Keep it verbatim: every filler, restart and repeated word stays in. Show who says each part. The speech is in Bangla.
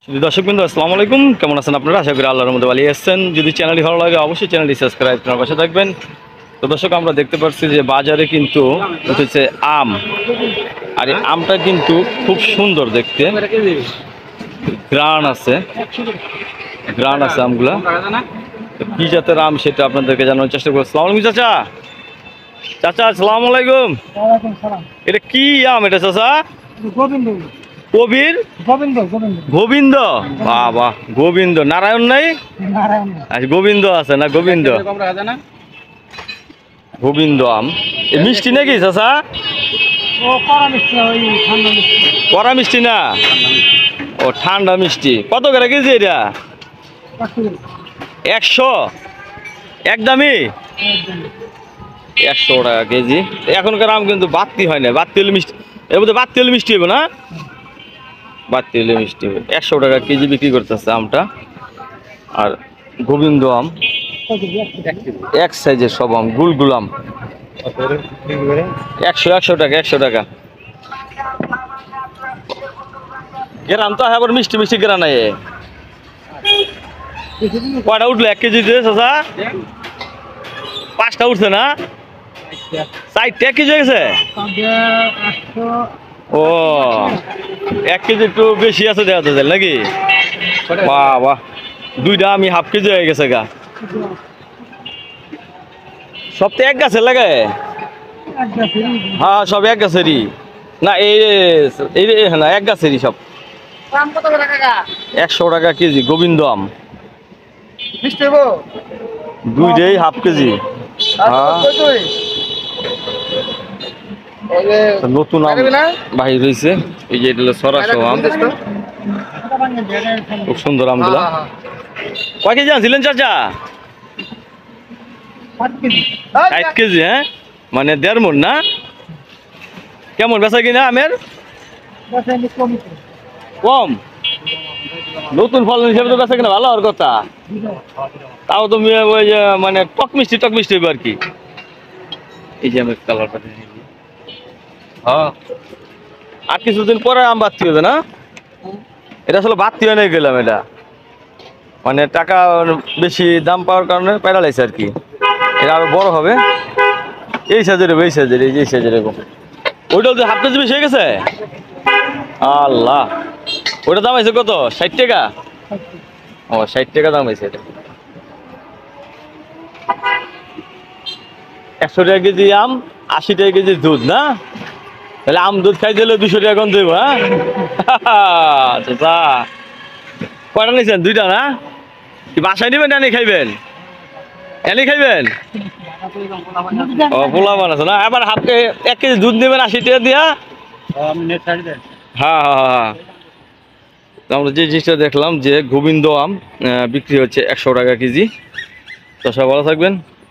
Speaker 1: দর্শকবৃন্দ আসসালামু আলাইকুম, কেমন আছেন আপনারা? আশা করি আল্লাহর রহমতে ভালো আছেন। যদি চ্যানেলটি ভালো লাগে অবশ্যই চ্যানেলটি সাবস্ক্রাইব করে পাশে থাকবেন। তো দর্শক, আমরা দেখতে পাচ্ছি যে বাজারে কিন্তু হচ্ছে আম, আর এই আমটা কিন্তু খুব সুন্দর দেখতে, গ্রান আছে গ্রান আছে আমগুলা। কি জাতের আম সেটা আপনাদেরকে জানানোর চেষ্টা করবো। আসসালামু আলাইকুম চাচা। চাচা আসসালামু আলাইকুম। এটা কি আম এটা চাচা? কবির গোবিন্দ। বাবা, গোবিন্দ নারায়ণ নাই? আচ্ছা, গোবিন্দ আছে না? গোবিন্দ গোবিন্দ আম এ মিষ্টি নাকি চাচা? কড়া মিষ্টি না, ও ঠান্ডা মিষ্টি। কত করে কেজি এটা? একশো একদমই একশো টাকা কেজি। এখনকার আম কিন্তু বাত্তি হয় না, বাত্তি হলে মিষ্টি, এর মধ্যে বাত্তি হলে মিষ্টি হবে না, বাত্তি হলে মিষ্টি হবে। একশো টাকা কেজি বিক্রি করতেছে আমটা। আর গোবিন্দ আম এক সাইজের সব আম, গুলগুল আম একশো একশো টাকা একশো টাকা গ্রাম। তো আবার মিষ্টি মিষ্টি গ্রাম নাই। কয়টা উঠলো এক কেজি দিয়ে চাচা? পাঁচটা উঠছে না? চারটে এক কেজি হয়ে গেছে। ও, এক কেজি একটু বেশি আছে দেখা যাচ্ছে নাকি? বাহ বাহ, দুইটা আমি হাফ কেজি হয়ে গেছে গা। সব তো এক গাছের লাগে? হ্যাঁ, সব এক গাছেরই না? এই না, এক গাছেরই সব। একশো টাকা কেজি গোবিন্দ আম, দুইটাই হাফ কেজি। হ্যাঁ, নতুন আম বাহির হয়েছে। এই যে এটা হলো সরাসরি আম, খুব সুন্দর আমগুলা। কয় কেজি আনছিলেন চাচা? ষাট কেজি। হ্যাঁ, মানে দেড় মন না? কেমন বেচা কিনা আমের? কম। নতুন ফল হিসেবে তো বেচা কিনা ভালো হওয়ার কথা। তাও তো ওই যে মানে টক মিষ্টি টক মিষ্টি হইব আর কি। এই যে আমের কালারটা, হ্যাঁ, আর কিছুদিন পরে আম বাড়তি হবে না? এটা আসলে বাড়তি হয়ে গেলাম, এটা মানে টাকা বেশি দাম পাওয়ার কারণে প্যারালাইছে আর কি। এটা আরো বড় হবে, এই সাইজের এই সাইজের এই যে সাইজের এরকম। ওইটাও যে হাফ কেজি বেশি হয়ে গেছে। আল্লাহ, ওইটা দাম আছে কত? ষাট টাকা? ও, ষাট টাকা দাম হয়েছে এটা। একশো টাকা কেজি আম, আশি টাকা কেজি দুধ না? তাহলে আম দুধ খাই দিলে দুশো টাকা কম দেবো। হ্যাঁ, কয়টা নিয়েছেন? দুইটা না? কি বাসায় নেবেন না এনে খাইবেন? এনে খাইবেন? ও, পোলা বানাচ্ছে না? এবার হাফ এক কেজি দুধ নেবেন আশি টাকা দিয়া। হ্যাঁ হ্যাঁ হ্যাঁ, আমরা যে জিনিসটা দেখলাম যে গোবিন্দ আম বিক্রি হচ্ছে একশো টাকা কেজি। তো সব ভালো থাকবেন।